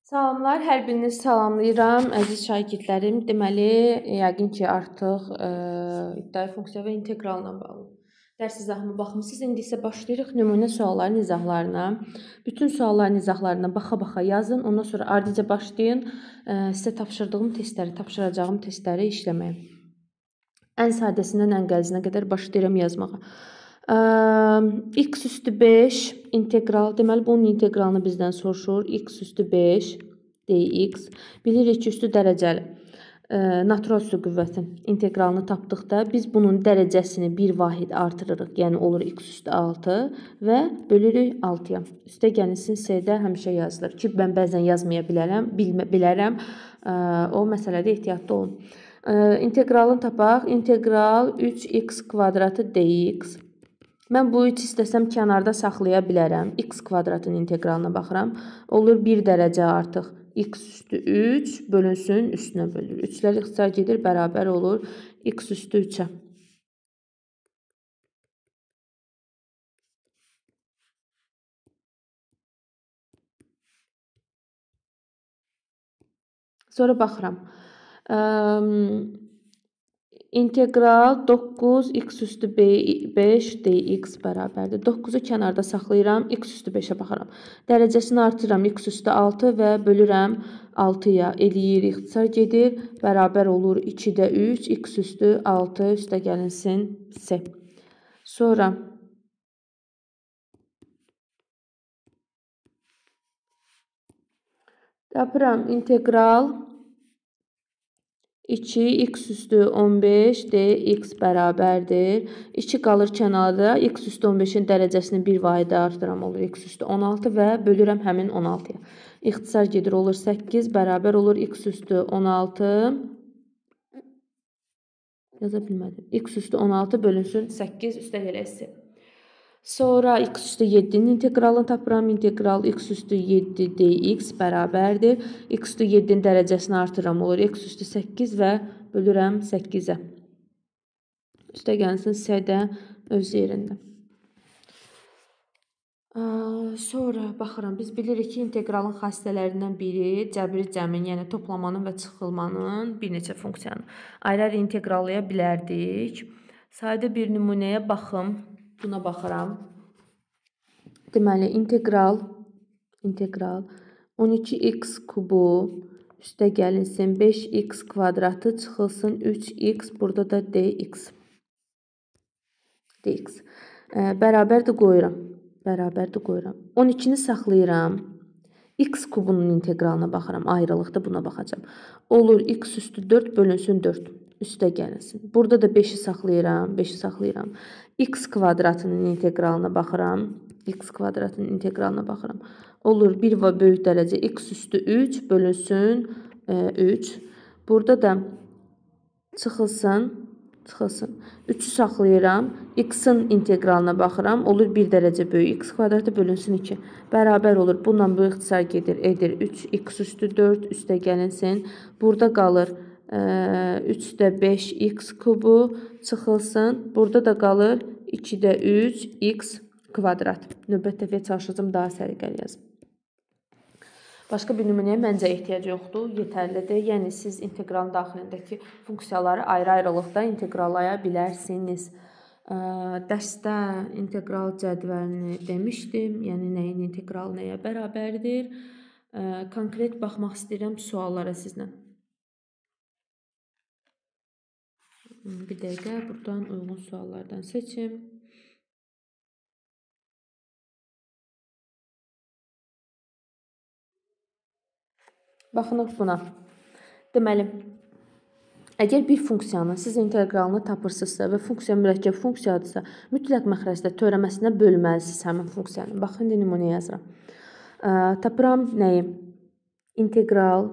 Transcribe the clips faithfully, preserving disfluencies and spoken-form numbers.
Salamlar, hər birinizi salamlayıram, əziz şagirdlərim. Deməli, yəqin ki, artıq e, ibtidai funksiya və inteqralla bağlı dərs izahıma baxmısınız. İndi isə başlayırıq nümunə sualların izahlarına. Bütün sualların izahlarına baxa-baxa yazın. Ondan sonra ardıca başlayın. E, sizə tapşırdığım testləri, tapşıracağım testləri işləməyə. Ən sadəsindən ən qəlizinə qədər başlayıram yazmağa. E, x üstü beş integral. Deməli, bunun integralını bizdən soruşur. X üstü beş dx. Bilirik ki, üstü dərəcəli e, natural üstü qüvvətin integralını tapdıqda biz bunun dərəcəsini bir vahid artırırıq. Yəni olur x üstü altı və bölürük altıya. Üstə gəlsin C-də həmişə yazılır ki, mən bəzən yazmaya bilərəm, bilmə, bilərəm. E, o məsələdə ehtiyatlı olun. E, integralını tapaq. İntegral üç x kvadratı dx. Mən bu üç istəsəm kənarda saxlaya bilərəm. X kvadratın integralına baxıram. Olur bir dərəcə artıq. X üstü üç bölünsün üstünə bölür. üçlər ixtisar gedir, bərabər olur x üstü üçə. Sonra baxıram. İntegral doqquz x üstü beş dx bərabərdir. doqquzu kənarda saxlayıram, x üstü beşə baxıram. Dərəcəsini artırıram, x üstü altı və bölürəm altıya. Eləyir, ixtisar gedir, bərabər olur ikidə üç, x üstü altı, üstə gəlinsin C. Sonra tapıram integral iki x üstü on beş dx bərabərdir. iki qalır kənarda. X üstü on beşin dərəcəsini bir vahidə artıram olur. X üstü on altı və bölürəm həmin on altıya. İxtisar gedir olur səkkiz bərabər olur x üstü on altı. Yaza bilmədim. X üstü on altı bölünsün səkkiz üstə gələk. Sonra x üstü yeddinin integralını tapıram. İntegral x üstü yeddi dx bərabərdir. X üstü yeddinin dərəcəsini artıram olur. X üstü səkkiz və bölürəm səkkizə. Üstə gəlsin C-də öz yerində. Sonra baxıram. Biz bilirik ki, integralın xassələrindən biri cəbri cəmin, yəni toplamanın və çıxılmanın bir neçə funksiyanı ayrı-ayrı integrallaya bilərdik. Sadə bir nümunəyə baxım. Buna baxıram. Deməli, integral, integral on iki x kubu üstə gəlinsin beş x kvadratı çıxılsın üç x, burada da dx. dx. E, bərabərdir qoyuram. Bərabərdir qoyuram. on ikini saxlayıram. X kubunun integralına baxıram. Ayrılıqda buna baxacam. Olur x üstü dörd bölünsün dörd. Üstə gəlinsin. Burada da beşi saxlayıram. beşi saxlayıram. X kvadratının integralına baxıram. X kvadratının integralına baxıram. Olur bir və böyük dərəcə x üstü üç bölünsün üç. Burada da çıxılsın. Çıxılsın. üçü saxlayıram. X-in integralına baxıram. Olur bir dərəcə böyük. X kvadratı bölünsün iki. Bərabər olur. Bununla bu ixtisar gedir. Edir üç. X üstü dörd üstə gəlinsin. Burada qalır üçdə beş x kubu çıxılsın. Burada da qalır ikidə üç x kvadrat. Növbət dəfəyə çalışacağım daha səliqəli yazım. Başqa bir nümunəyə məncə ehtiyac yoxdur, yetərlidir. Yəni siz integralın daxilindəki funksiyaları ayrı-ayrılıqda integrallaya bilərsiniz. Dərsdə integral cədvəlini demişdim. Yəni nəyin integralı nəyə bərabərdir? Konkret baxmaq istəyirəm suallara sizlə. Bir dəqiqə, buradan uyğun suallardan seçim. Baxınıq buna. Deməli, əgər bir funksiyanın siz integralını tapırsınızsa və funksiya mürəkkəb funksiyadırsa, mütləq məxrəcdə törəməsinə bölməlisiniz həmin funksiyanı. Baxın, indi nümunə yazıram. Tapıram nəyi? İntegral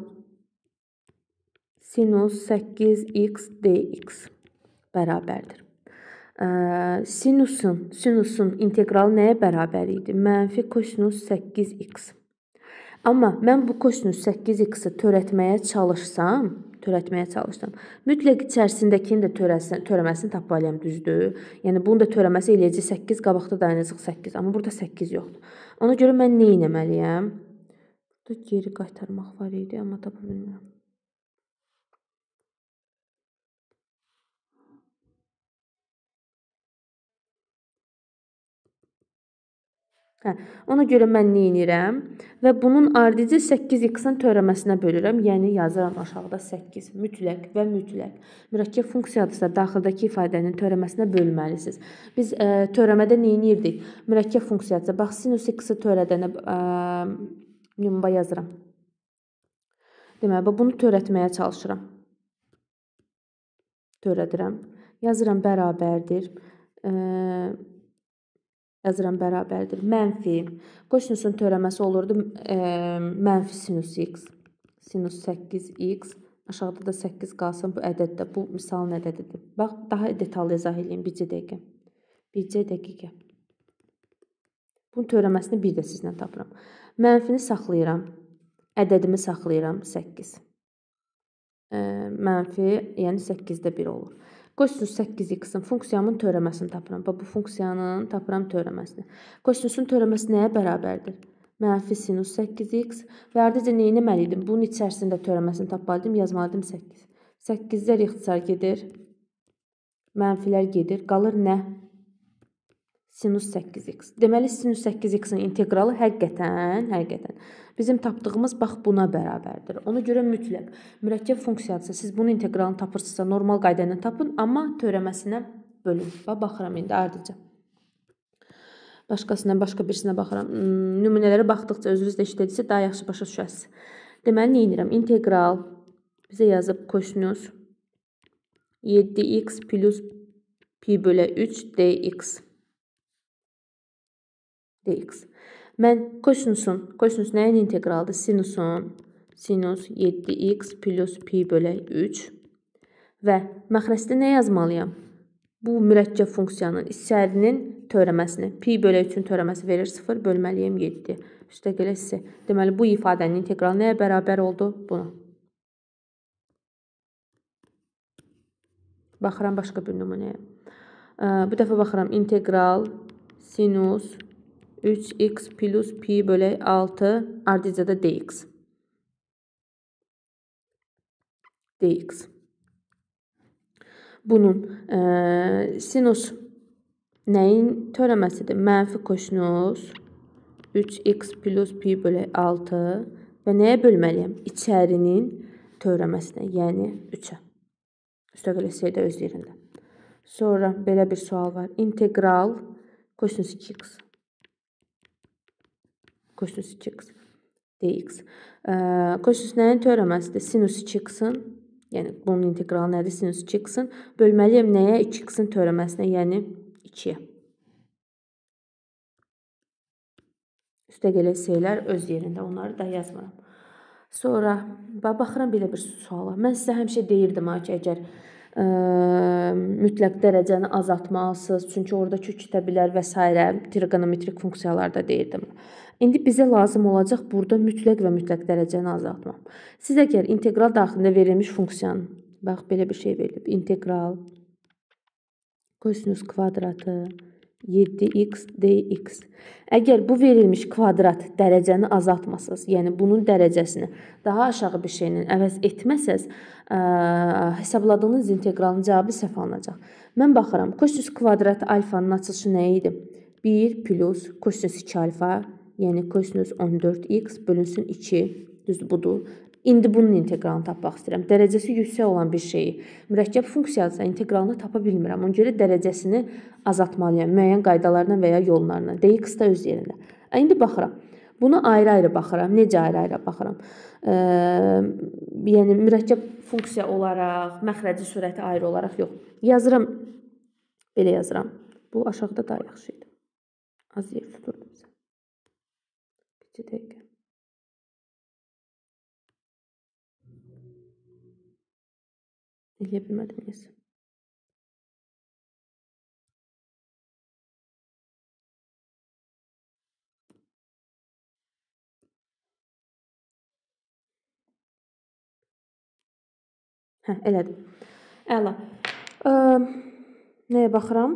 sinus səkkiz x dx bərabərdir. Sinusun, sinusun integralı nəyə bərabər idi? Mənfi kosinus səkkiz x. Amma mən bu kosinus səkkiz x-i törətməyə çalışsam, törətməyə çalışsam, mütləq içərisindəkini də törəməsini tapmalıyam, düzdür? Yəni, bunu da törəməsi eləyəcək səkkiz, qabaqda dayanacaq səkkiz. Amma burada səkkiz yoxdur. Ona görə mən nə etməliyəm? Burada geri qaytarmaq var idi, amma tapa bilmirəm. Hə, ona görə mən nə edirəm? Və bunun ardıcı səkkiz x-in törəməsinə bölürəm. Yəni yazıram aşağıda səkkiz mütləq və mütləq. Mürəkkəb funksiyadırsa daxildəki ifadənin törəməsinə bölməlisiniz. Biz ə, törəmədə nə edirdik? Mürəkkəb funksiyadırsa bax sinus x-i törədənə nümunba yazıram. Deməli, bunu törətməyə çalışıram. Törədirəm. Yazıram bərabərdir. Ə, Yazıram bərabərdir. Mənfi. Qosinusun törəməsi olurdu e, mənfi sinus x. Sinus səkkiz x. Aşağıda da səkkiz qalsın. Bu ədəddə. Bu misalın ədədidir. Bax, daha detallı izah edeyim. Bircə dəqiqə. Bircə dəqiqə. Bunun törəməsini bir də sizlə tapıram. Mənfini saxlayıram. Ədədimi saxlayıram. səkkiz. E, mənfi, yəni səkkizdə bir olur. Qosinus səkkiz x-in funksiyamın törəməsini tapıram. Bu funksiyanın tapıram törəməsini. Qosinusun törəməsi nəyə bərabərdir? Mənfi sinus səkkiz x və ardıca nə etməliydim? Bunun içərisində törəməsini tapmalıydım, yazmalıydım səkkiz. səkkizlər ixtisar gedir. Mənfilər gedir. Qalır nə? Sinus səkkiz x. Deməli, sinus səkkiz x-in integralı həqiqətən, həqiqətən bizim tapdığımız bax buna bərabərdir. Ona görə mütləq mürəkkəb funksiyadırsa siz bunun integralını tapırsınızsa normal qayda ilə tapın, amma törəməsinə bölün. Bax, baxıram indi ardıca. Başqasına, başqa birisinə baxıram. Nümunələrə baxdıqca özünüz də işlədikcə daha yaxşı başa düşəsiniz. Deməli, nə edirəm? İntegral bizə yazıb kosinus yeddi x plus pi bölə üç dx. dx. Mən kosinusun, kosinus nəyin integraldır? Sinusun, sinus yeddi x plus pi bölə üç və məxrəcdə nə yazmalıyam? Bu mürəkkəb funksiyanın içərinin törəməsini, pi bölə üçün törəməsi verir sıfır, bölməliyəm yeddi. Üstə gələ hissə. Deməli, bu ifadənin integralı nəyə bərabər oldu? Buna. Baxıram başqa bir nümunəyə. Bu dəfə baxıram integral sinus üç x plus pi bölə altı ardıcada dx. dx. Bunun e, sinus nəyin törəməsidir? Mənfi kosinus üç x plus pi bölə altı və nəyə bölməliyəm? İçərinin törəməsinə, yəni üçə. Üstəgəl hissədə öz yerində. Sonra belə bir sual var. İntegral kosinus iki x. Kosinus iki x dx. Kosinus nəyin törəməsidir? Sinus iki x-in, yəni bunun integralı nədir? Sinus iki x-in bölməliyəm nəyə? iki x-in törəməsinə, yəni ikiyə. Üstəgəl hissələr öz yerində, onları da yazmıram. Sonra baxıram belə bir suala. Mən sizə həmişə deyirdim ki, əgər ə, mütləq dərəcəni azaltmalısınız, çünki orada kök itə bilər və s. trigonometrik funksiyalarda deyirdim. İndi bizə lazım olacaq burada mütləq və mütləq dərəcəni azaltmaq. Siz əgər integral daxilində verilmiş funksiyanın, bax belə bir şey verilib, integral kosinus kvadratı yeddi x dx. Əgər bu verilmiş kvadrat dərəcəni azaltmasınız, yəni bunun dərəcəsini daha aşağı bir şeylə əvəz etməsəz, ə, hesabladığınız integralın cavabı səhv alınacaq. Mən baxıram, kosinus kvadratı alfanın açılışı nə idi? bir plus kosinus iki alfa, yəni kosinus on dörd x bölünsün iki, düz budur. İndi bunun integralını tapmaq istəyirəm. Dərəcəsi yüksək olan bir şeyi mürəkkəb funksiyadırsa integralını tapa bilmirəm. Ona görə dərəcəsini azaltmalıyam müəyyən qaydalarla və ya yollarla. dx da öz yerində. İndi baxıram. Bunu ayrı-ayrı baxıram. Necə ayrı-ayrı baxıram? E, yəni mürəkkəb funksiya olaraq, məxrəci sürəti ayrı olaraq yox. Yazıram. Belə yazıram. Bu aşağıda daha yaxşı idi. Az yer tuturdu bizə. Bir dəqiqə. Eləyə bilmədim nəsə. Hə, elədim. Əla. Ə, nəyə baxıram?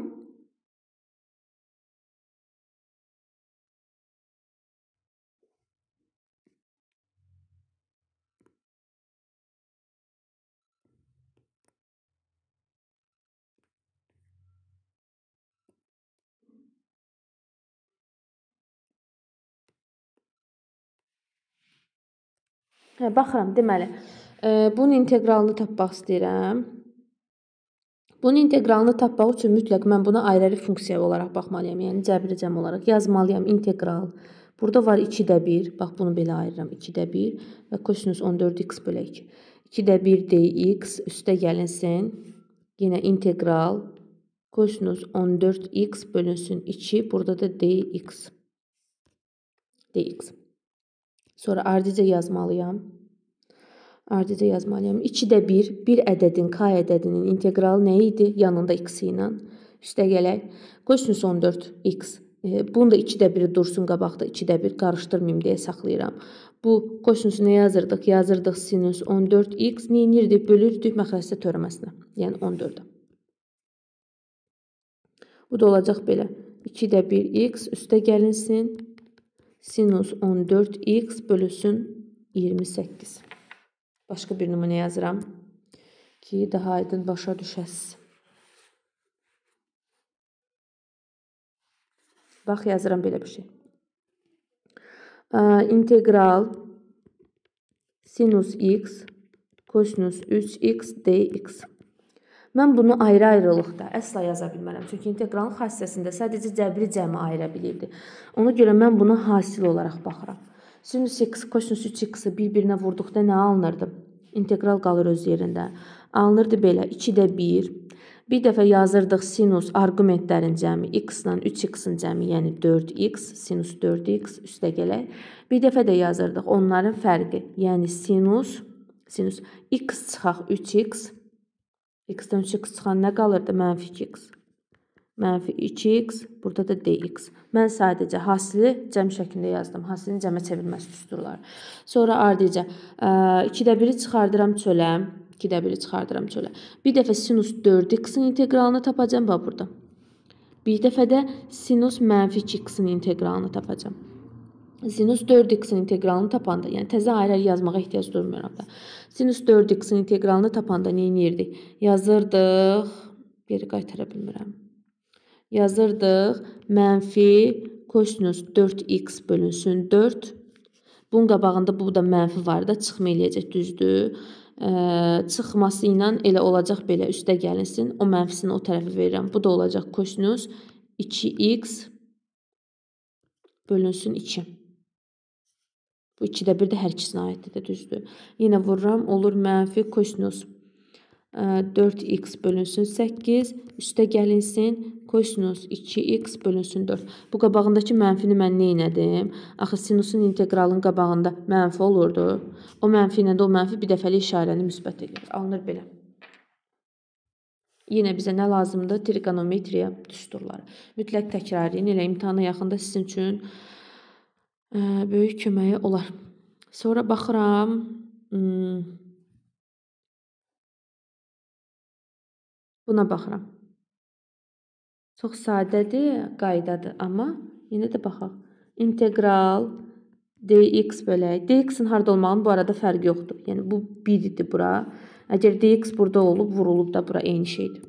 Hə, baxıram, deməli, e, bunun inteqralını tapmaq istəyirəm. Bunun inteqralını tapmaq üçün mütləq mən buna ayrı-ayrı funksiya olaraq baxmalıyam. Yəni, cəbri cəm olaraq yazmalıyam integral. Burada var ikidə bir. Bax, bunu belə ayırıram. ikidə bir və kosinus on dörd x bölü iki. ikidə bir dx üstə gəlinsin. Yenə integral kosinus on dörd x bölünsün iki. Burada da dx. dx. Sonra ardicə yazmalıyam. Ardicə yazmalıyam. ikidə bir, bir ədədin, k ədədinin inteqralı nə idi? Yanında x ilə. Üstə gələk. Kosinus on dörd x. E, bunu da ikidə biri dursun qabaqda. ikidə bir qarışdırmayım deyə saxlayıram. Bu kosinusu nə yazırdıq? Yazırdıq sinus on dörd x. Neyinirdik? Bölürdük məxrəcdə törəməsinə. Yəni on dördə. Bu da olacaq belə. ikidə bir x üstə gəlinsin. Sinus on dörd x bölüsün iyirmi səkkiz. Başqa bir nümunə yazıram ki, daha aydın başa düşəsiz. Bax, yazıram belə bir şey. İntegral sinus x kosinus üç x dx. Mən bunu ayrı-ayrılıqda əsla yaza bilmərəm. Çünki inteqralın xassəsində sadəcə cəbri cəmi ayıra bilirdi. Ona görə mən buna hasil olaraq baxıram. Sinus x, kosinus üç x-i bir-birinə vurduqda nə alınırdı? İntegral qalır öz yerində. Alınırdı belə ikidə bir. Bir dəfə yazırdıq sinus arqumentlərin cəmi x ilə üç x-in cəmi, yəni dörd x, sinus dörd x üstə gələk. Bir dəfə də yazırdıq onların fərqi, yəni sinus, sinus x çıxaq üç x. X-dən üç x çıxan nə qalırdı? Mənfi iki x. Mənfi iki x, burada da dx. Mən sadəcə hasili cəm şəklində yazdım. Hasilin cəmə çevirməsi düsturları. Sonra ardicə ikidə biri çıxardıram çölə. ikidə biri çıxardıram çölə. Bir dəfə sinus dörd x-in inteqralını tapacam bax burada. Bir dəfə də sinus mənfi iki x-in inteqralını tapacam. Sinus dörd x-in inteqralını tapanda, yəni təzə ayrı yazmağa ehtiyac durmuyor da. Sinus dörd x-in inteqralını tapanda nə edirdik? Yazırdıq, geri qaytara bilmirəm. Yazırdıq mənfi kosinus dörd x bölünsün dörd. Bunun qabağında bu da mənfi var da, çıxma eləyəcək, düzdür. Ə, çıxması ilə elə olacaq belə üstə gəlinsin. O mənfisini o tərəfə verirəm. Bu da olacaq kosinus iki x bölünsün iki. Bu ikidə bir də hər ikisinə aiddir də, düzdür. Yenə vururam, olur mənfi kosinus dörd x bölünsün səkkiz. Üstə gəlinsin kosinus iki x bölünsün dörd. Bu qabağındakı mənfini mən nə etdim? Axı sinusun inteqralının qabağında mənfi olurdu. O mənfi ilə də o mənfi bir dəfəlik işarəni müsbət edir. Alınır belə. Yenə bizə nə lazımdır? Trigonometriya düsturları. Mütləq təkrarlayın. Elə imtahana yaxında sizin üçün ə, böyük köməyi olar. Sonra baxıram. Hmm, buna baxıram. Çox sadədir, qaydadır, amma yenə də baxaq. İntegral dx bölək. Dx-in harada olmağının bu arada fərqi yoxdur. Yəni bu bir idi bura. Əgər dx burada olub, vurulub da bura eyni şeydir.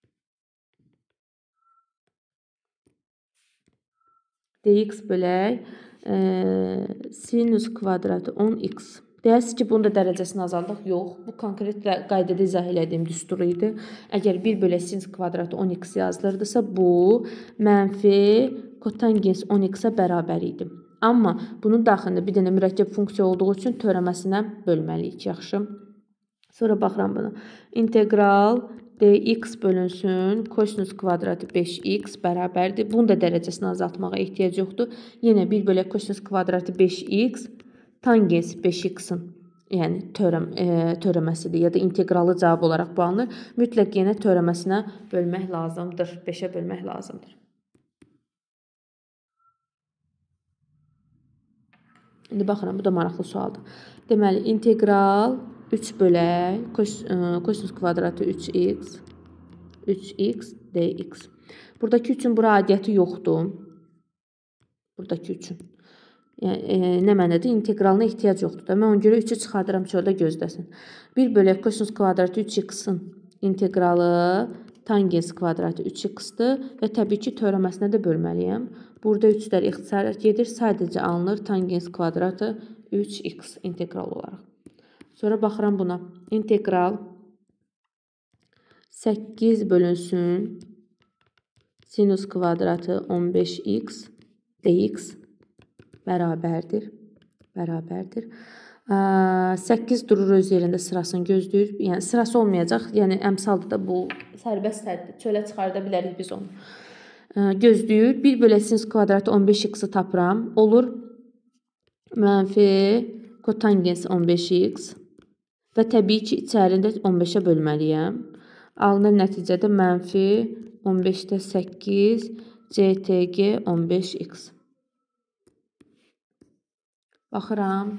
Dx bölək e, sinus kvadratı on x. Deyəsiz ki, bunun da dərəcəsini azaldıq. Yox, bu konkret qaydada izah elədiyim düstur idi. Əgər bir bölək sinus kvadratı on x yazılırdısa, bu mənfi kotangens on x-ə bərabər idi. Amma bunun daxilində bir dənə mürəkkəb funksiya olduğu üçün törəməsinə bölməliyik, yaxşı. Sonra baxıram buna. İntegral dx bölünsün kosinus kvadratı beş x bərabərdir. Bunun da dərəcəsini azaltmağa ehtiyac yoxdur. Yenə bir bölək kosinus kvadratı beş x tangens beş x-in yəni törəm, e, törəməsidir ya da integralı cavab olaraq bu alınır. Mütləq yenə törəməsinə bölmək lazımdır. beşə bölmək lazımdır. İndi baxıram, bu da maraqlı sualdır. Deməli, integral üç bölək kosinus kvadratı üç x üç x dx. Buradakı üçün bura aidiyyəti yoxdur. Buradakı üçün. Yəni, e, nə mənədir? İntegralına ehtiyac yoxdur da. Mən ona görə üçü çıxardıram çöldə gözləsin. bir bölək kosinus kvadratı üç x-in integralı tangens kvadratı üç x-dir və təbii ki, törəməsinə də bölməliyəm. Burada üçlər ixtisar gedir. Sadəcə alınır tangens kvadratı üç x integral olaraq. Sonra baxıram buna. İntegral səkkiz bölünsün sinus kvadratı on beş x dx bərabərdir. Bərabərdir. səkkiz durur öz yerində, sırasını gözləyir. Yəni sırası olmayacaq. Yəni əmsalda da bu sərbəstdir. Çölə çıxarda bilərik biz onu. Gözləyir. bir bölü sinus kvadratı on beş x-i tapıram. Olur mənfi kotangens on beş x və təbii ki, içərində on beşə bölməliyəm. Alınır nəticədə mənfi on beşdə səkkiz C T G on beş x. Baxıram.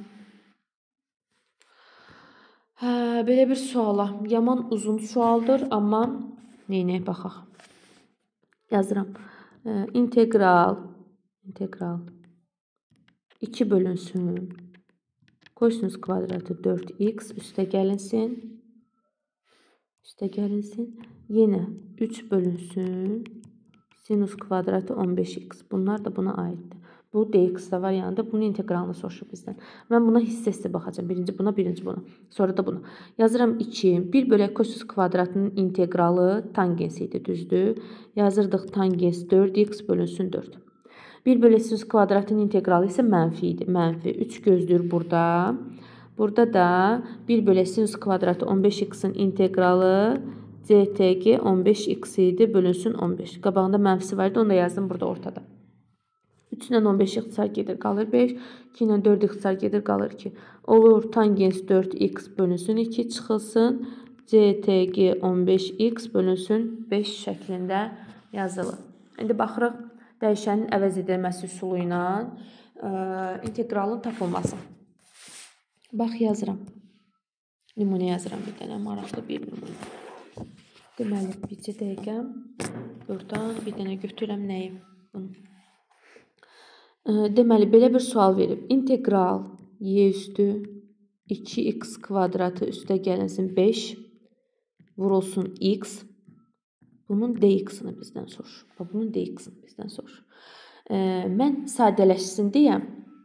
Hə, belə bir suala. Yaman uzun sualdır, amma neyinə baxaq. Yazıram. İntegral integral iki bölünsün kosinus kvadratı dörd x üstə gəlinsin. Üstə gəlinsin. Yenə üç bölünsün sinus kvadratı on beş x. Bunlar da buna aiddir. Bu dx-də var yanında. Bunun integralını soruşur bizdən. Mən buna hissəsi baxacağım. Birinci buna, birinci buna. Sonra da buna. Yazıram iki. bir bölü kosinus kvadratının integralı tangens idi, düzdür. Yazırdıq tangens dörd x bölünsün dörd. bir bölü sinus kvadratının integralı isə mənfi idi. Mənfi üç gözləyir burada. Burada da bir bölü sinus kvadratı on beş x-in integralı C T G on beş x idi, bölünsün on beş. Qabağında mənfisi var idi, onu da yazdım burada ortada. üç ilə on beş ixtisar gedir, qalır beş. iki ilə dörd ixtisar gedir, qalır iki. Olur tangens dörd x bölünsün iki çıxılsın. C T G on beş x bölünsün beş şəklində yazılır. İndi baxırıq dəyişənin əvəz edilməsi üsulu ilə integralın tapılması. Bax, yazıram. Nümunə yazıram bir dənə, maraqlı bir nümunə. Deməli, bircə dəqiqə. Buradan bir dənə götürəm nəyi? Bunu. Deməli, belə bir sual verib. İntegral y üstü iki x kvadratı üstə gəlinsin beş vurulsun x. Bunun dx-ini bizdən soruşur. Bunun dx-ini bizdən soruşur. Mən sadələşsin deyəm.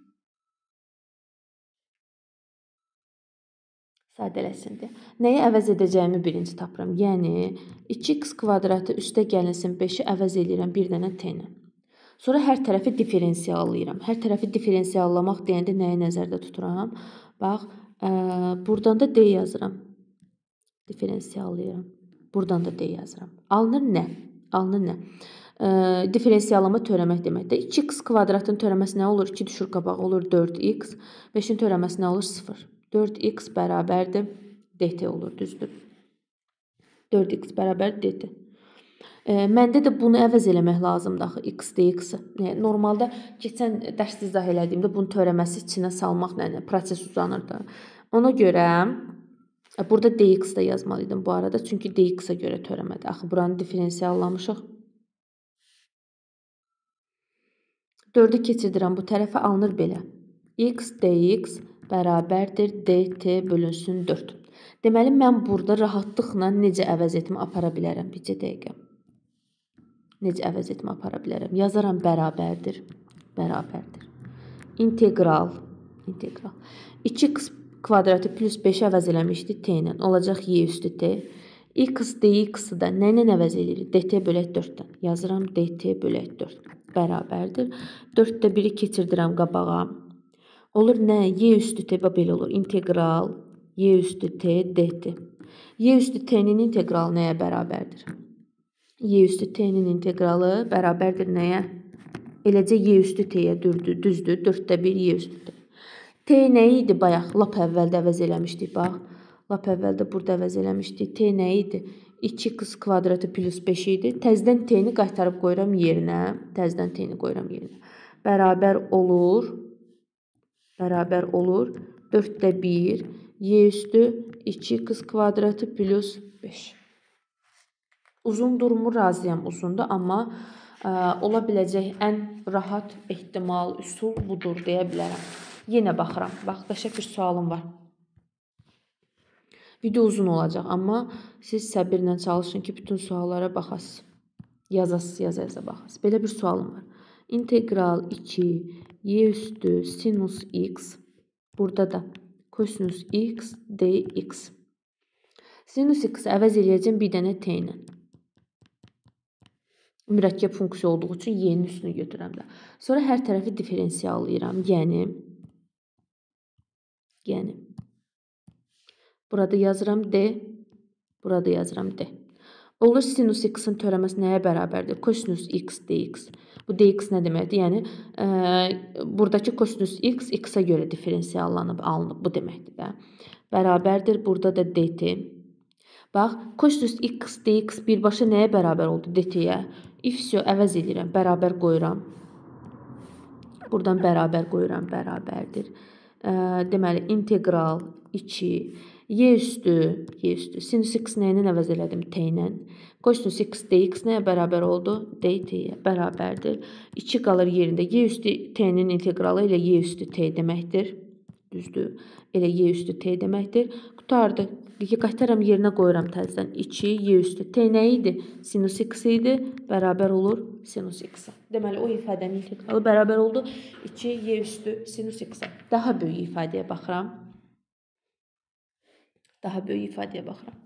Sadələşsin deyə. Nəyi əvəz edəcəyimi birinci tapıram. Yəni, iki x kvadratı üstə gəlinsin beşi əvəz edirəm bir dənə t ilə. Sonra hər tərəfi diferensiyallayıram. Hər tərəfi diferensiyallamaq deyəndə nəyi nəzərdə tuturam? Bax, ə, buradan da d yazıram. Diferensiyallayıram. Buradan da d yazıram. Alınır nə? Alınır nə? Ə, diferensiyallama törəmək deməkdir. iki x kvadratın törəməsi nə olur? iki düşür qabağa olur dörd x. beşin törəməsi nə olur? sıfır. dörd x bərabərdir dt olur, düzdür. dörd x bərabər dt. E, məndə də bunu əvəz eləmək lazımdır axı, x dx-i. Yəni, normalda keçən dərs izah elədiyimdə bunun törəməsi içinə salmaqla yəni, proses uzanırdı. Ona görə burada dx də yazmalıydım bu arada. Çünki dx-ə görə törəmədir. Axı, buranı diferensiyallamışıq. dördü keçirdirəm bu tərəfə, alınır belə. X dx bərabərdir dt bölünsün dörd. Deməli, mən burada rahatlıqla necə əvəz etmə apara bilərəm? Bircə dəqiqə. Necə əvəz etmə apara bilərəm? Yazaram bərabərdir. Bərabərdir. İntegral. İntegral. iki x kvadratı plus beş əvəz eləmişdi t ilə. Olacaq y üstü t. X dx-i da nə ilə əvəz edirik? dt bölək dörddən. Yazıram dt bölək dörd. Bərabərdir. dörddə biri keçirdirəm qabağa. Olur nə? Y üstü t belə olur. İntegral y üstü t dt. Y üstü t'nin integralı nəyə bərabərdir? Y üstü t'nin integralı bərabərdir nəyə? Eləcə y üstü t'yə düzdür. dörddə bir y üstü t. T nə idi bayaq? Lap əvvəldə əvəz eləmişdik. Bax. Lap əvvəldə burada əvəz eləmişdik. T nə idi? iki x kvadratı plus beş idi. Təzdən t'ni qaytarıb qoyuram yerinə. Təzdən t'ni qoyuram yerinə. Bərabər olur. Bərabər olur. dörddə bir y üstü iki x kvadratı plus beş. Uzun durumur, razıyam uzundur, amma ə, ola biləcək ən rahat ehtimal, üsul budur deyə bilərəm. Yenə baxıram. Bax, qəşəng bir sualım var. Video uzun olacaq, amma siz səbirlə çalışın ki, bütün suallara baxasınız. Yazasınız, yaza-yaza baxasınız. Belə bir sualım var. İntegral iki y üstü sinus x. Burada da Kosinus x dx. Sinus x əvəz eləyəcəm bir dənə t ilə. Mürəkkəb funksiya olduğu üçün y-nin üstünü götürürəm də. Sonra hər tərəfi diferensiallayıram. Yəni, yəni, burada yazıram d, burada yazıram d. Olur sinus x-in törəməsi nəyə bərabərdir? Kosinus x dx. Bu dx nə deməkdir? Yəni, e, buradakı kosinus x, x-a görə diferensiallanıb, alınıb. Bu deməkdir də. Bərabərdir. Burada da dt. Bax, kosinus x dx birbaşa nəyə bərabər oldu? dt-yə. İfsio əvəz edirəm. Bərabər qoyuram. Buradan bərabər qoyuram. Bərabərdir. E, deməli, integral iki. Y üstü, y üstü. Sinus x nə ilə əvəz elədim? T ilə. Kosinus x dx nəyə bərabər oldu? dt-yə bərabərdir. iki qalır yerində. Y üstü t-nin integralı ilə y üstü t deməkdir. Düzdür. Elə y üstü t deməkdir. Qutardı. Qaytaram yerinə qoyuram təzədən. iki, y üstü t nə idi? Sinus x idi. Bərabər olur sinus x-a. Deməli, o ifadənin integralı bərabər oldu. iki, y üstü sinus x-a. Daha böyük ifadəyə baxıram. Daha böyük ifadəyə baxıram.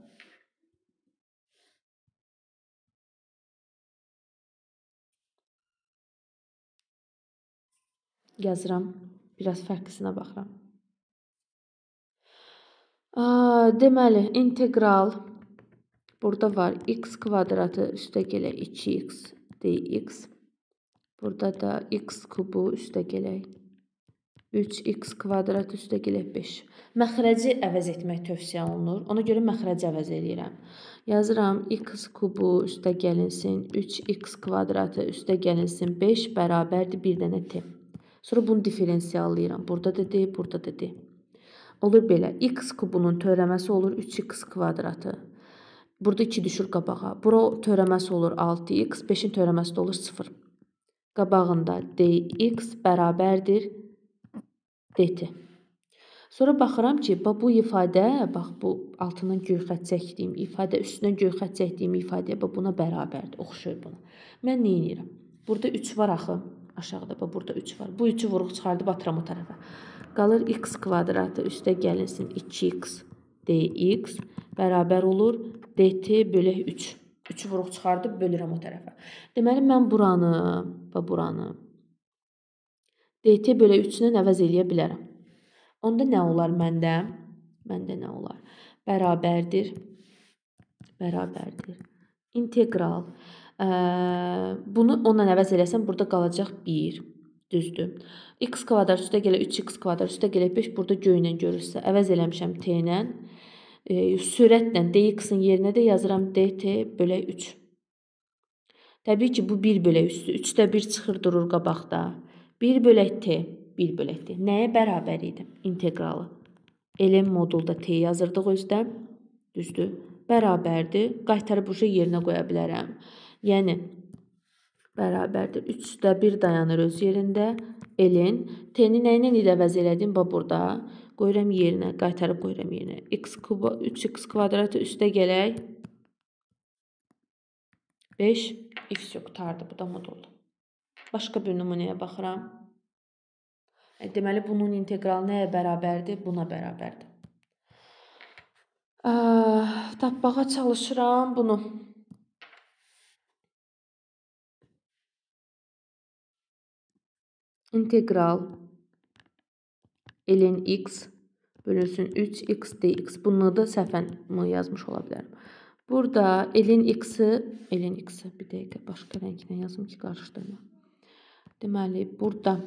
Yazıram. Biraz fərqlisinə baxıram. Aa, deməli, integral burada var. X kvadratı üstə gələ iki x dx. Burada da x kubu üstə gələk üç x kvadrat üstə gələk beş. Məxrəci əvəz etmək tövsiyə olunur. Ona görə məxrəci əvəz edirəm. Yazıram x kubu üstə gəlinsin üç x kvadratı üstə gəlinsin beş bərabərdir bir dənə t. Sonra bunu diferensiallayıram. Burada da d, burada da d. Olur belə. X kubunun törəməsi olur üç x kvadratı. Burada iki düşür qabağa. Bura törəməsi olur altı x. beşin törəməsi də olur sıfır. Qabağında dx bərabərdir dt. Sonra baxıram ki, bu ifadə, bax bu altından göy xətt çəkdiyim ifadə, üstündən göy xətt çəkdiyim ifadə buna bərabərdir, oxşuyur buna. Mən nə edirəm? Burada üç var axı, aşağıda bax burada üç var. Bu üçü vuruq çıxardıb atıram o tərəfə. Qalır x kvadratı üstə gəlinsin iki x dx bərabər olur dt bölək üç. üçü vuruq çıxardıb bölürəm o tərəfə. Deməli, mən buranı və buranı dt bölək üç ilə əvəz eləyə bilərəm. Onda nə olar məndə? Məndə nə olar? Bərabərdir. Bərabərdir. İntegral. Ə, bunu onunla əvəz eləsəm, burada qalacaq bir. Düzdür. X kvadrat üstə gələ üç x kvadrat üstə gələ beş. Burada göylə görürsə, əvəz eləmişəm t ilə. E, sürətlə dx-in yerinə də yazıram dt bölək üç. Təbii ki, bu bir bölək üstü. üçdə bir çıxır durur qabaqda. bir bölək t. bir bölək t. Nəyə bərabər idi? İntegralı. Ln modulda t yazırdıq özdə. Düzdür. Bərabərdir. Qaytarıb uşaq yerinə qoya bilərəm. Yəni, bərabərdir. üçdə bir dayanır öz yerində. Ln. T-ni nə ilə ilə əvəz elədim? Bax, burada. Qoyuram yerinə. Qaytarıb qoyuram yerinə. X kuba, üç x kvadratı üstə gələk. beş. X yox, qutardı. Bu da moduldur. Başqa bir nümunəyə baxıram. Deməli, bunun integralı nəyə bərabərdir? Buna bərabərdir. Ə, tapmağa çalışıram bunu. İntegral ln x bölünsün üç x dx. Bunu da səhvən yazmış ola bilərəm. Burada ln x-i, ln x-i bir dəqiqə başqa rənglə yazım ki, qarışdırma. Deməli, burada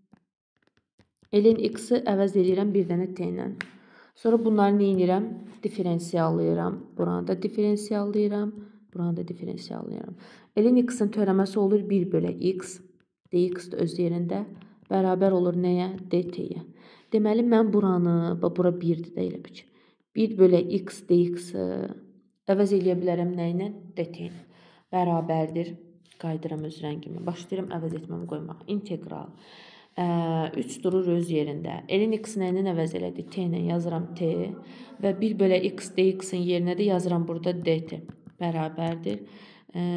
ln x-i əvəz edirəm bir dənə t ilə. Sonra bunları nə edirəm? Diferensiallayıram. Buranı da diferensiallayıram. Buranı da diferensiallayıram. ln x-in törəməsi olur bir bölək x. dx də öz yerində bərabər olur nəyə? dt-yə. Deməli, mən buranı, bura birdir də elə bir. bir bölək x dx-i əvəz eləyə bilərəm nə ilə? dt ilə. Bərabərdir. Qaydıram öz rəngimi. Başlayıram əvəz etməmi qoymaq. İntegral. üç durur öz yerində. Ln x nə ilə əvəz elədi? T ilə yazıram t və bir bölək x dx-in yerinə də yazıram burada dt. Bərabərdir.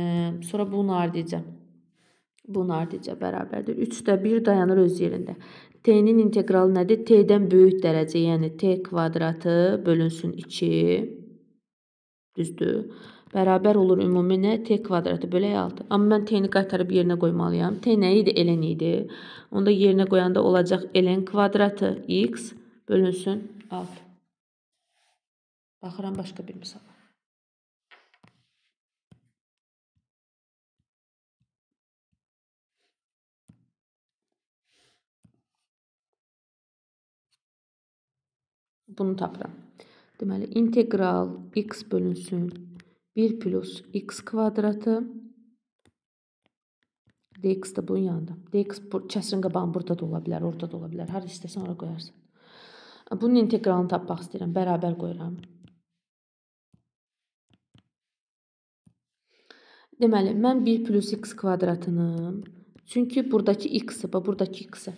Sonra bunun ardıca. Bunun ardıca bərabərdir. üçdə bir dayanır öz yerində. T'nin integralı nədir? T'dən böyük dərəcə, yəni T kvadratı bölünsün iki. Düzdür. Bərabər olur ümumi nə? T kvadratı bölək altı. Amma mən T'ni qaytarıb yerinə qoymalıyam. T nə idi? Ln idi. Onda yerinə qoyanda olacaq ln kvadratı x bölünsün altı. Baxıram başqa bir misal. Bunu tapıram. Deməli, integral x bölünsün bir plus x kvadratı dx də bunun yanında. Dx kəsrin qabağın burada da ola bilər, orada da ola bilər. Hər istəsən ora qoyarsan. Bunun integralını tapmaq istəyirəm. Bərabər qoyuram. Deməli, mən bir plus x kvadratını, çünki buradakı x-i, buradakı x-i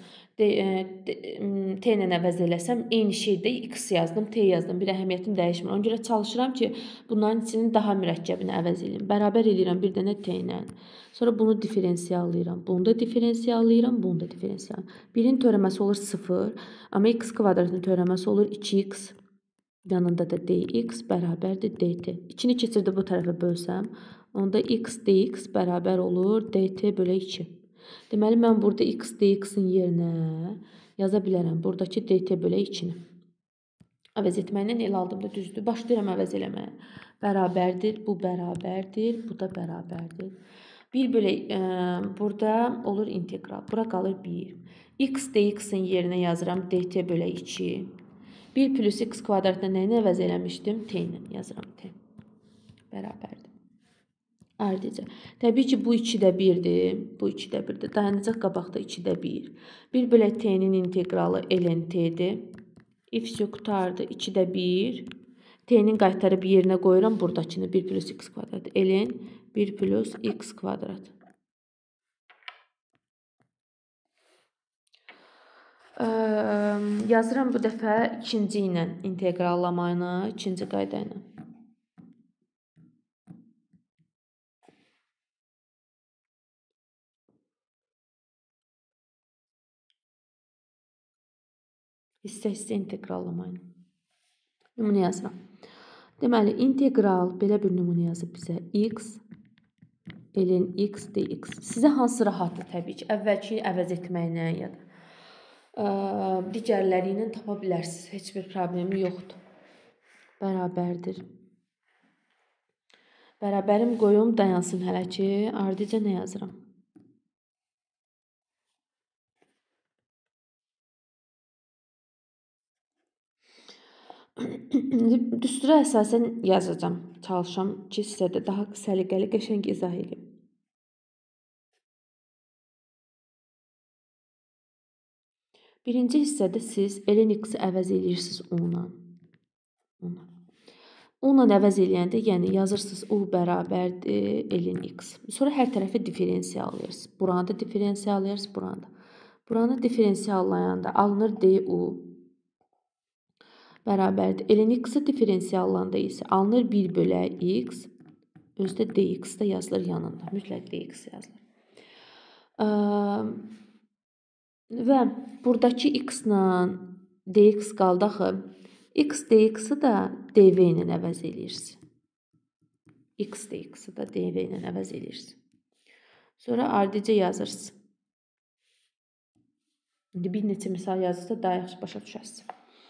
t ilə əvəz eləsəm, eyni şeydə x yazdım, t yazdım. Bir əhəmiyyətim dəyişmir. Ona görə çalışıram ki, bunların içinin daha mürəkkəbini əvəz eləyim. Bərabər eləyirəm bir dənə t ilə. Sonra bunu diferensiyallayıram. Bunu da diferensiyallayıram, bunu da diferensiyallayıram. Birin törəməsi olur sıfır, amma x kvadratının törəməsi olur iki x. Yanında da dx bərabərdir dt. İkini keçirdi bu tərəfə bölsəm, onda x dx bərabər olur dt bölü iki. Deməli, mən burada x dx-in yerinə yaza bilərəm. Buradakı dt bölü ikini. Əvəz etməklə el aldığımda düzdür. Başlayıram əvəz eləməyə. Bərabərdir, bu bərabərdir, bu da bərabərdir. bir bölü, e, burada olur integral. Bura qalır bir. X dx-in yerinə yazıram dt bölü iki. bir plus x kvadratına nəyini əvəz eləmişdim? T ilə yazıram t. Bərabərdir. Ardıca. Təbii ki, bu iki də birdir. Bu iki də birdir. Dayanacaq qabaqda iki də bir. bir bölü t'nin integralı ln t'dir. F qutardı. iki də bir. T'nin qaytarıb yerinə qoyuram buradakını. bir plus x kvadrat. ln bir plus x kvadrat. Ə, yazıram bu dəfə ikinci ilə integrallamayını, ikinci qayda ilə. Hissə-hissə integrallamayın. Nümunə yazıram. Deməli, integral belə bir nümunə yazıb bizə x ln x dx. Sizə hansı rahatdır təbii ki? Əvvəlki əvəz etməklə ya da ə, digərləri ilə tapa bilərsiniz. Heç bir problemi yoxdur. Bərabərdir. Bərabərim qoyum dayansın hələ ki. Ardıca nə yazıram? Düstura əsasən yazacağam. Çalışam ki, sizə də daha səliqəli, qəşəng izah edeyim. Birinci hissədə siz ln x-i əvəz edirsiniz u-la. u-la əvəz eləyəndə, yəni yazırsınız u bərabərdir ln x. Sonra hər tərəfi diferensiyallayırsınız. Buranı da diferensiyallayırsınız, buranı da. Buranı diferensiyalayanda alınır du. Bərabərdir. ln x-i diferensiyallanda isə alınır bir bölə x. Özdə dx də yazılır yanında. Mütləq dx yazılır. Ə, və buradakı x-la dx qaldı axı. X dx-i də dv ilə əvəz edirsiniz. X dx-i də dv ilə əvəz edirsiniz. Sonra ardıca yazırsınız. İndi bir neçə misal yazırsa daha yaxşı başa düşərsiniz.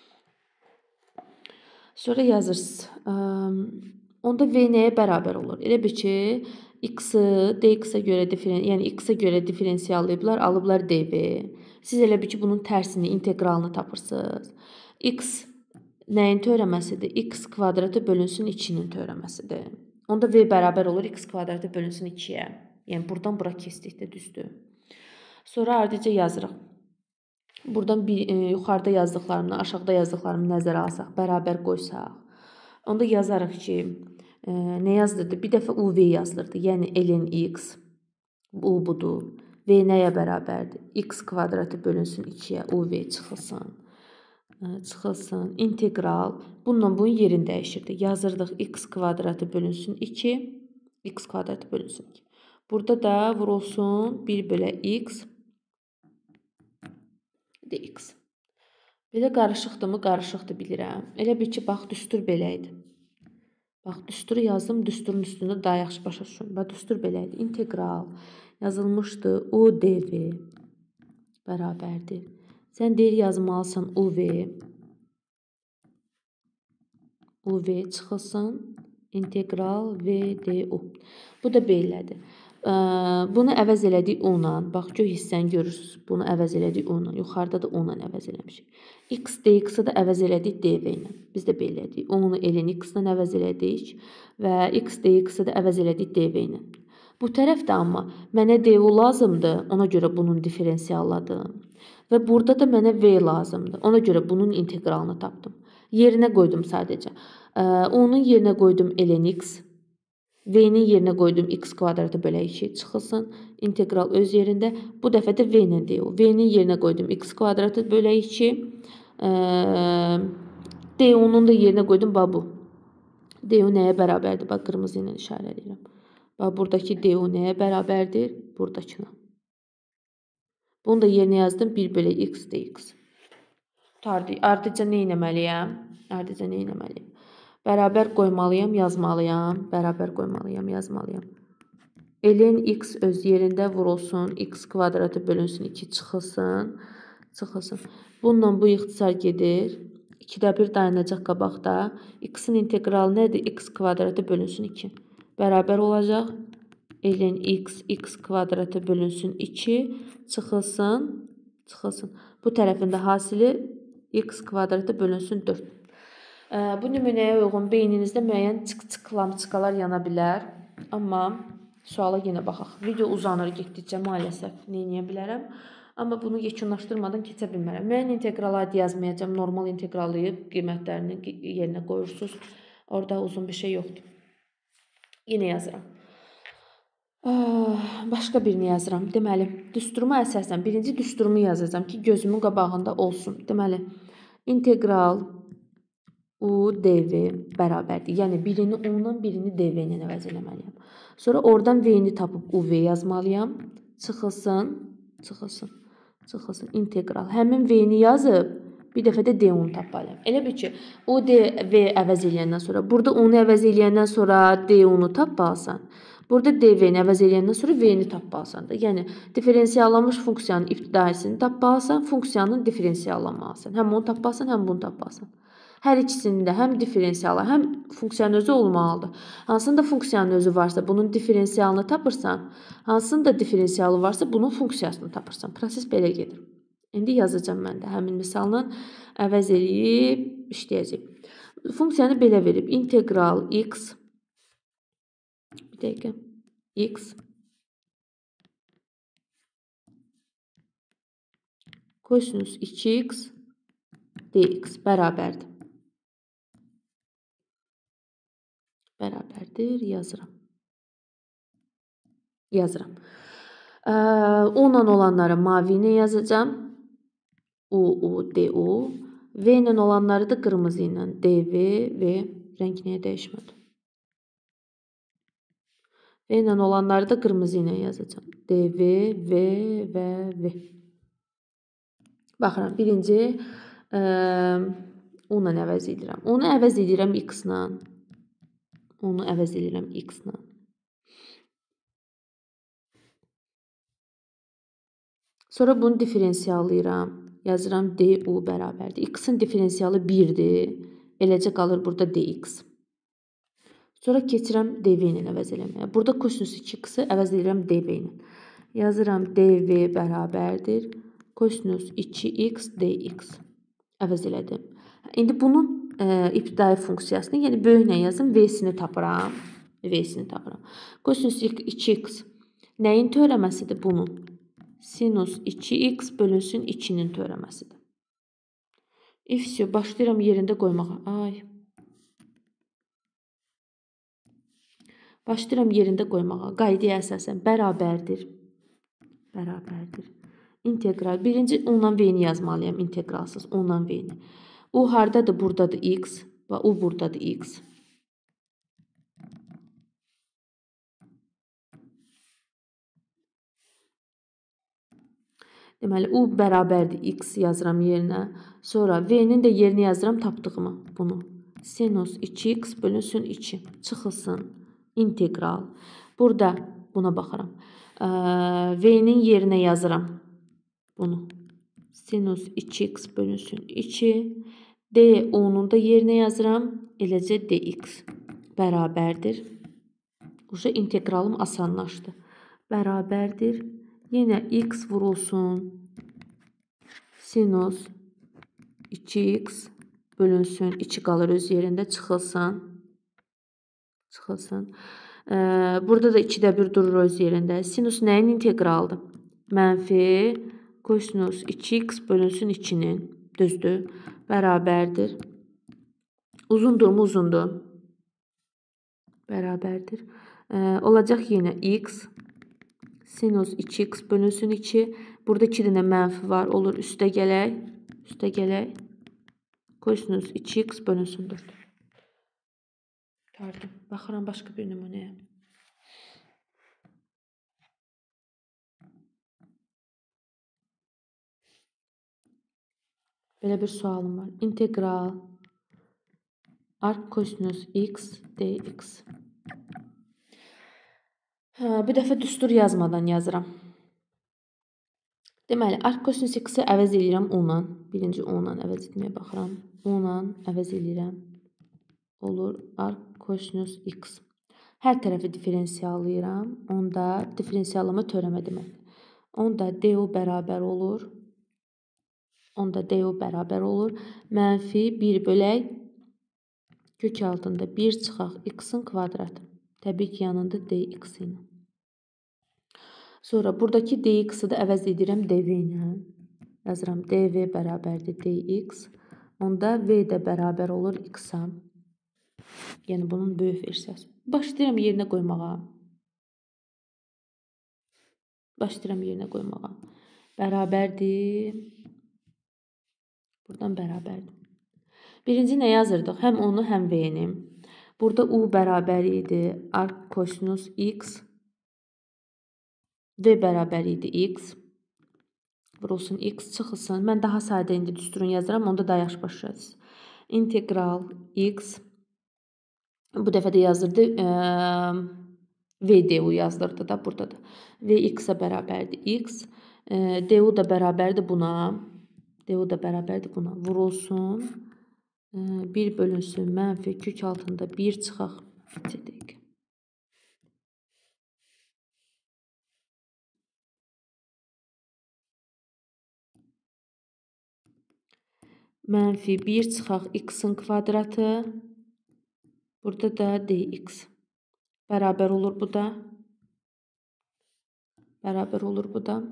Sonra yazırsınız. Onda v nəyə bərabər olur? Elə bir ki, x-i dx-ə görə, yəni x-ə görə diferensiyallayıblar, alıblar dv. Siz elə bir ki, bunun tərsini, integralını tapırsınız. X nəyin törəməsidir? X kvadratı bölünsün ikinin törəməsidir. Onda v bərabər olur x kvadratı bölünsün ikiyə. Yəni, buradan bura kesdikdə düzdür. Sonra ardıca yazırıq. Buradan bir, e, yuxarıda yazdıqlarımla, aşağıda yazdıqlarımı nəzərə alsaq, bərabər qoysaq. Onda yazarıq ki, e, nə yazdırdı? Bir dəfə uv yazılırdı. Yəni, ln x, u budur. V nəyə bərabərdir? X kvadratı bölünsün ikiyə, uv çıxılsın. E, çıxılsın. İntegral. Bununla bunun yerini dəyişirdi. Yazırdıq x kvadratı bölünsün iki, x kvadratı bölünsün iki. Burada da vurulsun bir bölə x dx. Belə qarışıqdırmı? Qarışıqdır bilirəm. Elə bil ki, bax, düstur belə idi. Bax, düsturu yazdım, düsturun üstündə daha yaxşı başa düşün. Bax, düstur belə idi. İntegral yazılmışdı. U dv bərabərdir. Sən deyir yazmalısan uv. uv çıxılsın. İntegral v du. Bu da belədir. Bunu əvəz elədik u ilə. Bax, göy hissəni görürsünüz. Bunu əvəz elədik u ilə. Yuxarıda da u ilə əvəz eləmişik. X dx-i də əvəz elədik dv ilə. Biz də belə elədik. U-nu ln x ilə əvəz elədik və x dx-i də əvəz elədik dv ilə. Bu tərəfdə amma mənə du lazımdır. Ona görə bunun diferensialladım. Və burada da mənə v lazımdır. Ona görə bunun integralını tapdım. Yerinə qoydum sadəcə. U-nun yerinə qoydum ln x. V-nin yerinə qoydum x kvadratı bölü iki çıxılsın. İntegral öz yerində. Bu dəfə də v ilə du. V-nin yerinə qoydum x kvadratı bölü iki. Du-nun da yerinə qoydum bu. Du nəyə bərabərdir? Bax, qırmızı ilə işarə edirəm. Bax, buradakı du nəyə bərabərdir? Buradakına. Bunu da yerinə yazdım. bir bölü x dx. Ardıca nə etməliyəm? Ardıca nə etməliyəm? Bərabər qoymalıyam, yazmalıyam. Bərabər qoymalıyam, yazmalıyam. Ln x öz yerində vurulsun. X kvadratı bölünsün iki çıxılsın. Çıxılsın. Bununla bu ixtisar gedir. ikidə bir dayanacaq qabaqda. X-in integralı nədir? X kvadratı bölünsün iki. Bərabər olacaq. Ln x, x kvadratı bölünsün iki. Çıxılsın. Çıxılsın. Bu tərəfində hasili x kvadratı bölünsün dörd. Bu nümunəyə uyğun beyninizdə müəyyən çık-çık-lamçıqalar yana bilər. Amma suala yenə baxaq. Video uzanır getdikcə maalesef neyləyə bilərəm. Amma bunu yekunlaşdırmadan keçə bilmərəm. Müəyyən integralı yazmayacağım. Normal integrallayıb qiymətlərini yerinə qoyursunuz. Orada uzun bir şey yoxdur. Yenə yazıram. Başqa birini yazıram. Deməli, düsturuma əsasən birinci düsturumu yazacağım ki, gözümün qabağında olsun. Deməli, integral u dv bərabərdir. Yəni, birini u ilə, birini dv ilə əvəz eləməliyəm. Sonra oradan v-ni tapıb uv yazmalıyam. Çıxılsın, çıxılsın, çıxılsın. İntegral. Həmin v-ni yazıb, bir dəfə də d-unu tapmalıyam. Elə bil ki, u dv əvəz eləyəndən sonra, burada u-nu əvəz eləyəndən sonra d-unu tapmalısan. Burada dv-ni əvəz eləyəndən sonra v-ni tapmalısan da. Yəni, diferensiallanmış funksiyanın ibtidaisini tapmalısan, funksiyanın diferensiallanmalısan. Həm onu tapmalısan, həm bunu tapmalısan. Hər ikisində həm diferensialı, həm funksiyanın özü olmalıdır. Hansında funksiyanın özü varsa, bunun diferensialını tapırsan, hansında diferensialı varsa, bunun funksiyasını tapırsan. Proses belə gedir. İndi yazacağım mən də. Həmin misalını əvəz eləyib işləyəcək. Funksiyanı belə verib. İntegral x, bir dəqiqə, x kosinus iki x dx bərabərdir. Bərabərdir, yazıram. Yazıram. U ilə olanları mavi ilə yazacağım. U, u, du. V ilə olanları da qırmızı ilə. dv və rəng niyə dəyişmədi? V ilə olanları da qırmızı ilə yazacağım. dv, v və v. Baxıram, birinci u ilə əvəz edirəm. Onu əvəz edirəm x ilə. Onu əvəz edirəm x ilə. Sonra bunu diferensiallayıram. Yazıram du bərabərdir. X-in diferensialı birdir. Eləcə qalır burada dx. Sonra keçirəm dv ilə əvəz eləməyə. Burada kosinus iki x-i əvəz edirəm dv ilə. Yazıram dv bərabərdir. Kosinus iki x dx. Əvəz elədim. İndi bunun e, ibtidai funksiyasını, yəni böyüklə yazım, v-sini tapıram. V-sini tapıram. Kosinus iki x nəyin törəməsidir bunun? Sinus iki x bölünsün ikinin törəməsidir. İfsio, başlayıram yerində qoymağa. Ay. Başlayıram yerində qoymağa. Qaydaya əsasən bərabərdir. Bərabərdir. İntegral. Birinci ondan v-ni yazmalıyam. İntegralsız. Ondan v-ni. U hardadır? Buradadır x. Və u buradadır x. Deməli, U bərabərdir X yazıram yerinə. Sonra V-nin də yerinə yazıram tapdığımı bunu. Sinus iki x bölünsün iki. Çıxılsın. İntegral. Burada buna baxaram. V-nin yerinə yazıram bunu. Sinus iki x bölünsün iki. D, onun da yerinə yazıram. Eləcə dx bərabərdir. Uca integralım asanlaşdı. Bərabərdir. Yenə x vurulsun. Sinus iki x bölünsün. iki qalır öz yerində. Çıxılsın. Çıxılsın. Burada da ikidə bir durur öz yerində. Sinus nəyin integraldır? Mənfi kosinus iki x bölünsün ikinin. Düzdür. Bərabərdir. Uzundurmu? Uzundur. Bərabərdir. Olacaq yenə x sinus iki x bölünsün iki. Burada iki dənə mənfi var. Olur üstə gələk. Üstə gələk. Kosinus iki x bölünsün dörd. Gördüm. Baxıram başqa bir nümunəyə. Belə bir sualım var. İntegral arc kosinus x dx. Hə, bir dəfə düstur yazmadan yazıram. Deməli, arc kosinus x-i əvəz edirəm u-la. Birinci u-la əvəz etməyə baxıram. U-la əvəz edirəm. Olur arc kosinus x. Hər tərəfi diferensiallayıram. Onda diferensiallama törəmə deməkdir. Onda du bərabər olur. Onda du bərabər olur. Mənfi bir bölək kök altında bir çıxaq x-in kvadratı. Təbii ki, yanında dx ilə. Sonra buradakı dx-i də əvəz edirəm dv ilə. Yazıram dv bərabərdir dx. Onda v də bərabər olur x-a. Yəni bunun böyük versiyası. Başlayıram yerinə qoymağa. Başlayıram yerinə qoymağa. Bərabərdir. Buradan bərabərdir. Birinci nə yazırdıq? Həm onu, həm v-ni. Burada u bərabər idi. Arc kosinus x. V bərabər idi x. Vurulsun x çıxılsın. Mən daha sadə indi düsturunu yazıram. Onda daha yaxşı başlayacağız. İntegral x. Bu dəfə də yazırdı. V du yazdırdı da burada da. V x-a bərabərdir x. Du da bərabərdir buna. Du da bərabərdir buna. Vurulsun. bir bölünsün mənfi kök altında bir çıxaq. Dedik. Mənfi bir çıxaq x-in kvadratı. Burada da dx. Bərabər olur bu da. Bərabər olur bu da.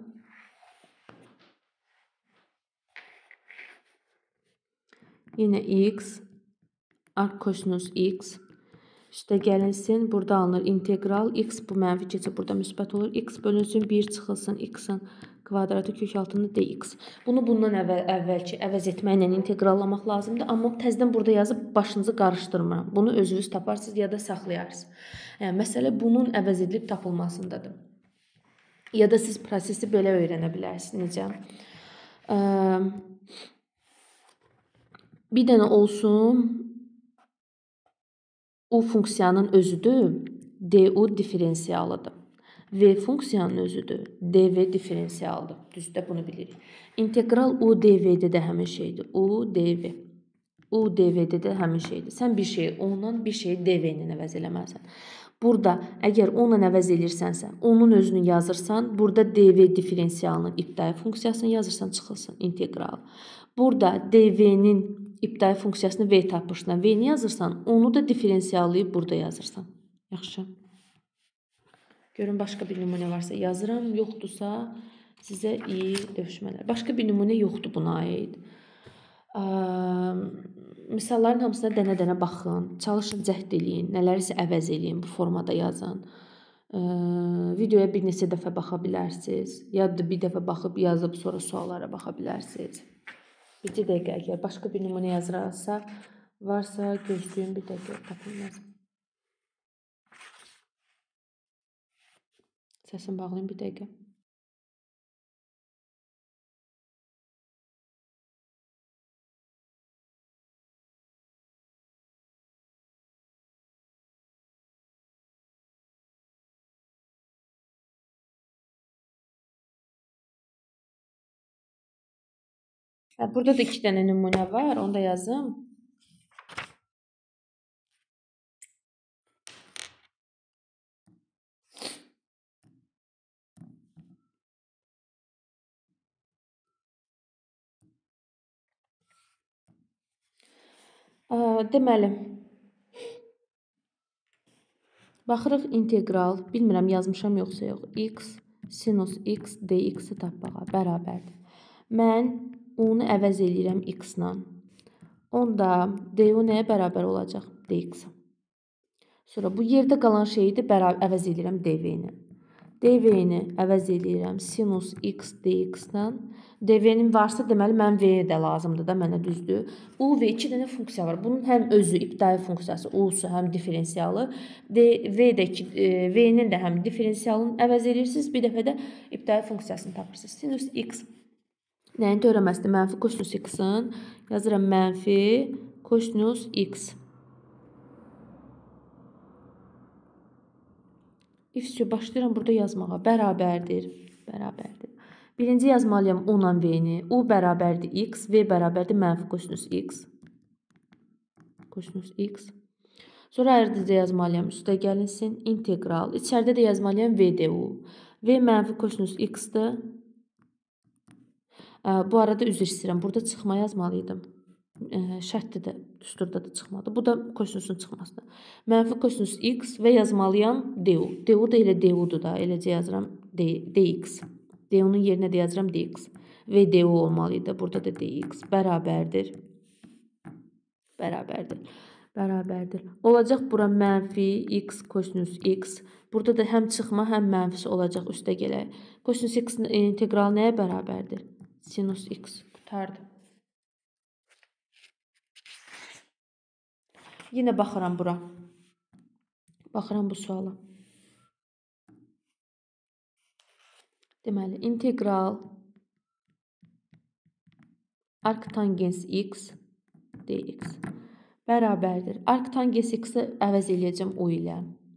Yenə x. Arc kosinus x. Üstə gəlinsin. Burada alınır integral. X bu mənfi keçir. Burada müsbət olur. X bölünsün bir çıxılsın x-in kvadratı kök altında dx. Bunu bundan əvvəl, əvvəlki əvəz etməklə integrallamaq lazımdır. Amma təzədən burada yazıb başınızı qarışdırmıram. Bunu özünüz taparsınız ya da saxlayarsınız. Yəni, məsələ bunun əvəz edilib tapılmasındadır. Ya da siz prosesi belə öyrənə bilərsiniz. Necə? Bir dənə olsun u funksiyanın özüdür. Du diferensialıdır. V funksiyanın özüdür. Dv diferensialdır. Düzdür, bunu bilirik. İntegral u dv'də də həmin şeydir. U dv. U dv'də də həmin şeydir. Sən bir şeyi onunla, bir şeyi dv ilə əvəz eləməlisən. Burada əgər onunla əvəz edirsənsə, onun özünü yazırsan, burada dv diferensialının ibtidai funksiyasını yazırsan, çıxılsın integral. Burada dv'nin ibtidai funksiyasını v tapışına v-ni yazırsan, onu da diferensiallayıb burada yazırsan. Yaxşı. Görün, başqa bir nümunə varsa yazıram, yoxdursa sizə iyi dövüşmələr. Başqa bir nümunə yoxdur buna aid. Misalların hamısına dənə-dənə baxın, çalışın, cəhd eləyin, nələrsə əvəz eləyin, bu formada yazın. Videoya bir neçə dəfə baxa bilərsiniz, ya da bir dəfə baxıb yazıb sonra suallara baxa bilərsiniz. Bir dəqiqə, əgər başqa bir nümunə yazırarsa, varsa gözləyin bir dəqiqə, tapın yazın. Səsini bağlayın bir dəqiqə. Burada da iki dənə nümunə var, onu da yazım. Deməli, baxırıq integral, bilmirəm yazmışam yoxsa yox, x sinus x dx-i tapmağa bərabərdir. Mən onu əvəz edirəm x-la. Onda du nəyə bərabər olacaq? dx-a. Sonra bu yerdə qalan şeyi də əvəz edirəm dv-ni. dv-ni əvəz edirəm sinus x dx-dan. dv-nin varsa, deməli, mən v də lazımdır da mənə, düzdür. U və iki dənə funksiya var. Bunun həm özü ibtidai funksiyası u-su, həm diferensialı. V-nin də həm diferensialını əvəz edirsiniz, bir dəfə də ibtidai funksiyasını tapırsınız. Sinus x nəyin törəməsidir? Mənfi kosinus x-in. Yazıram mənfi kosinus x. F-sü başlayıram burada yazmağa. Bərabərdir. Bərabərdir. Birinci yazmalıyam u ilə v-ni. U bərabərdir x, v bərabərdir mənfi kosinus x. Kosinus x. Sonra ayrıca yazmalıyam. Üstə gəlinsin. İntegral. İçəridə də yazmalıyam v du. V mənfi kosinus x-dır. Bu arada üzr istəyirəm. Burada çıxma yazmalıydım. Şərtdə də, düsturda da çıxmadı. Bu da kosinusun çıxmasıdır. Mənfi kosinus x və yazmalıyam du. Du da elə du-dur da. Eləcə yazıram dx. Du-nun yerinə də yazıram dx. Və du olmalıydı. Burada da dx. Bərabərdir. Bərabərdir. Bərabərdir. Olacaq bura mənfi x kosinus x. Burada da həm çıxma, həm mənfisi olacaq. Üstə gələk. Kosinus x integral nəyə bərabərdir? Sinus x. Qutardı. Yenə baxıram bura. Baxıram bu suala. Deməli, integral arctangens x dx bərabərdir. Arctangens x-i əvəz eləyəcəm u ilə.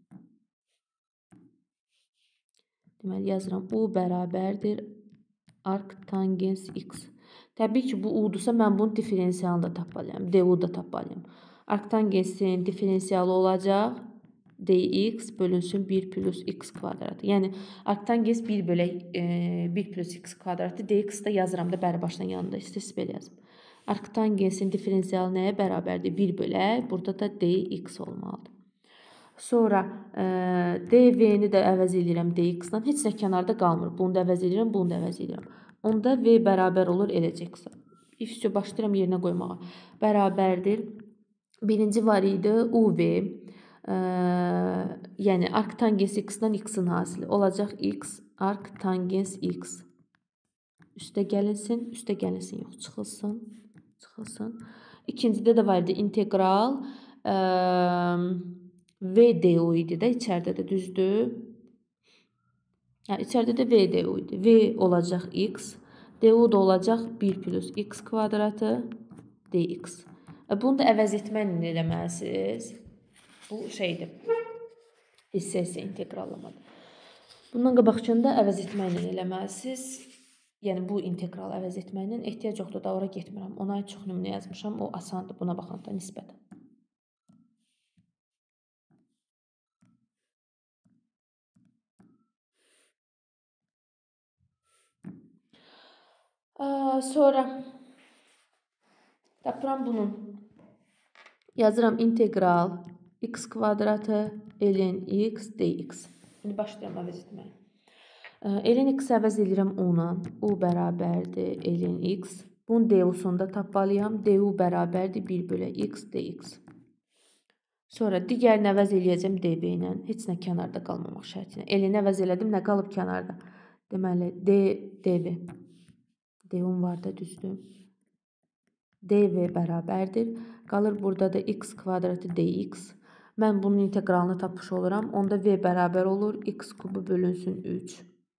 Deməli, yazıram u bərabərdir arctangens x. Təbii ki, bu u-dursa, mən bunun diferensialını da tapmalıyam. Du da tapmalıyam. Arctangensin diferensialı olacaq dx bölünsün bir plus x kvadratı. Yəni, arctangens bir bölək bir plus x kvadratı. Dx da yazıram da bəri başdan yanında. İstəsib belə yazım. Arctangensin diferensialı nəyə bərabərdir? bir bölək. Burada da dx olmalıdır. Sonra dv-ni də əvəz edirəm dx-dan. Heç nə kənarda qalmır. Bunu da əvəz edirəm, bunu da əvəz edirəm. Onda v bərabər olur eləcəksə. F-sü başlayıram yerinə qoymağa. Bərabərdir. Birinci var idi uv. Yəni, arctangens x-dan x-in hasili. Olacaq x arctangens x. Üstə gəlinsin. Üstə gəlinsin. Yox, çıxılsın. Çıxılsın. İkincidə də var idi integral. V du idi də içəridə də, düzdür. İçəridə də v du idi. V olacaq x. Du da olacaq bir plus x kvadratı dx. Bunu da əvəz etməklə eləməlisiniz. Bu şeydir. Hissə-hissə integrallamadır. Bundan qabaqcında əvəz etməklə eləməlisiniz. Yəni, bu integralı əvəz etməklə ehtiyac yoxdur da, ora getmirəm. Ona aid çox nümunə yazmışam. O asandır buna baxanda nisbətən. Sonra tapıram bunun. Yazıram integral x kvadratı ln x dx. İndi başlayıram əvəz etməyə. Ln x əvəz edirəm u-la. U bərabərdir ln x. Bunun du-sunu da tapmalıyam. Du bərabərdir bir bölək x dx. Sonra digərini əvəz eləyəcəm dv ilə. Heç nə kənarda qalmamaq şərtinə. Ln əvəz elədim, nə qalıb kənarda? Deməli, dv. Du-um var da, düzdür. dv bərabərdir. Qalır burada da x kvadratı dx. Mən bunun integralını tapmış oluram. Onda v bərabər olur. X kubu bölünsün üç.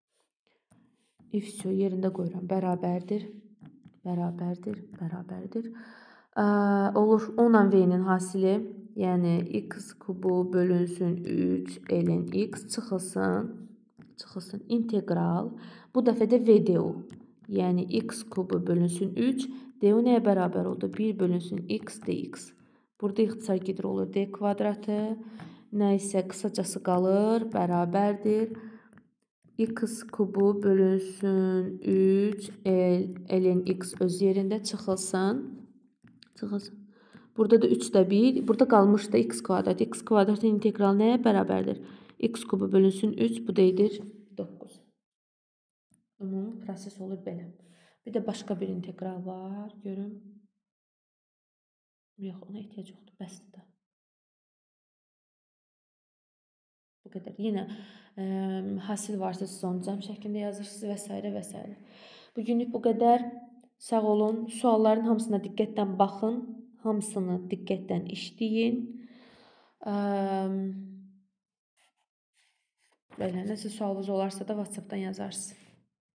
F-sü yerində qoyuram. Bərabərdir. Bərabərdir. Bərabərdir. Olur. on ilə v-nin hasili. Yəni, x kubu bölünsün üç ln x çıxılsın. Çıxılsın. İntegral. Bu dəfə də v du. Yəni, x kubu bölünsün üç. D o nəyə bərabər oldu? bir bölünsün x dx. Burada ixtisar gedir olur d kvadratı. Nə isə qısacası qalır, bərabərdir. X kubu bölünsün üç, L, L'in x öz yerində çıxılsın. Çıxılsın. Burada da üç də bir. Burada qalmışdı x kvadrat. X kvadratın integralı nəyə bərabərdir? X kubu bölünsün üç, bu da edir doqquz. Ümumi proses olur belə. Bir də başqa bir integral var. Görüm. Yox, ona ehtiyac yoxdur. Bəsdir də. Bu qədər. Yenə ə, hasil varsa siz onu cəm şəklində yazırsınız və s. və s. Bugünlük bu qədər. Sağ olun. Sualların hamısına diqqətlə baxın. Hamısını diqqətlə işləyin. Ə, belə, nəsə sualınız olarsa da WhatsApp-dan yazarsınız.